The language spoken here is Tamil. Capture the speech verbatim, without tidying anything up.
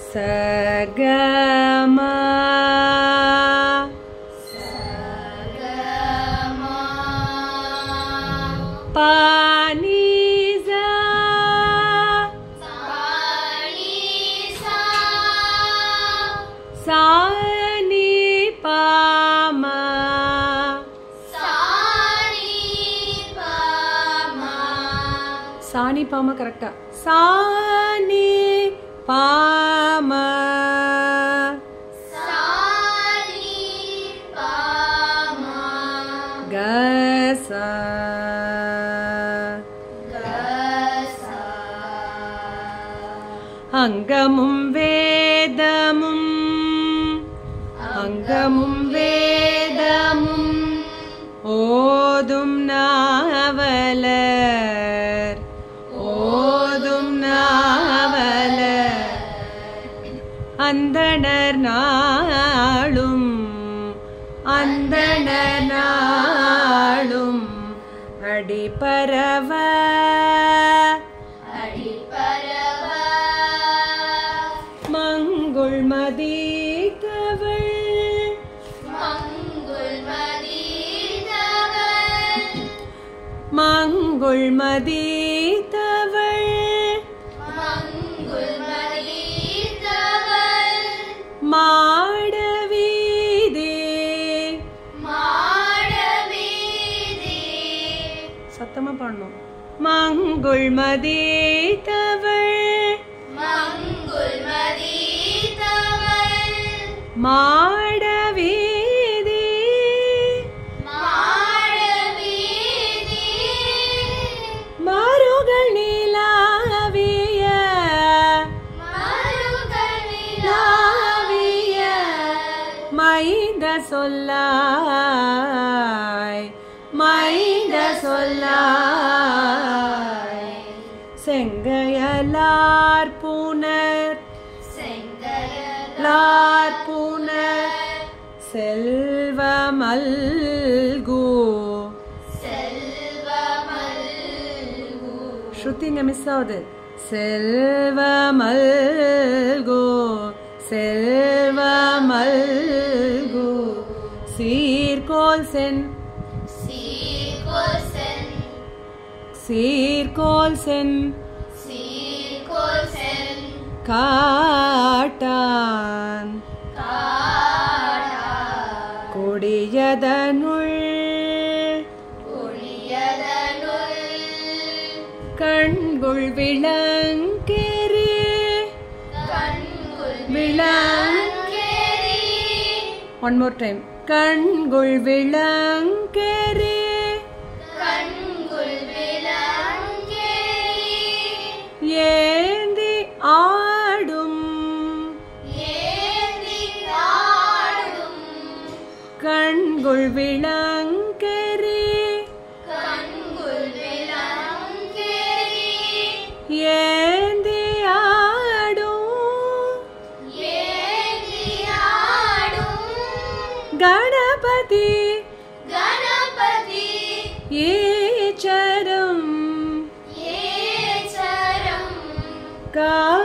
சகமா சகமா பானிசா சானிசா சானி பாமா சானி பாமா சானி பாமா கரெக்டா சானி பாமா சானி பாமா கசா கசா அங்கமும் வேதமும் அங்கமும் வேதமும் ஓதும் நாவலர் ஓதும் நாவலர் அந்தணர் நாளும் அந்தணர் நாளும் அடிபரவ அடிபரவ மங்குள் மதித்தவள் மங்குள் மதிதவள் மங்குள் மதித்தவள் மங்குள் மதிதவள் மாடவீதி மாடவீதி சத்தமா பாடணும் மங்குள் மதித்தவள் மங்குள் மதிதவள் மாடவீதி மாடவீதி மருகள் நீலாவிய மருகள் லாவிய நிலாவிய மைந்த சொல்லாய் மைந்த சொல்லாய் செங்கையலார் புனர் செங்கயலார் லார் புனர் செல்வமல்கு செல்வமல்கு ஸ்ருதிங்க மிஸ் ஆகுது செல்வமல்கு செல்வமல்கு சீர்கோல் சென் சீர்கோல் சென் சீர்கோல் சென் சீர்கோல் சென் காட்டான் காடா கொடியதனுள் கொடியதனுள் கண்குள் விளங்கெரி கண்குள் விளங்கெரி விளங்கெரி ஒன் மோர் டைம் கண்குள் விளங்கெரி கண்குள் விளங்கெரி ஏந்தி ஆடும் ஏந்தி ஆடும் கண்குள் விளங்கெரி கண்குள் விளங்கெரி ஏந்தி ஆடும் ஏந்தி ஆடும் கணபதி கணபதி ஈச்சரம் ஏச்சரம் கா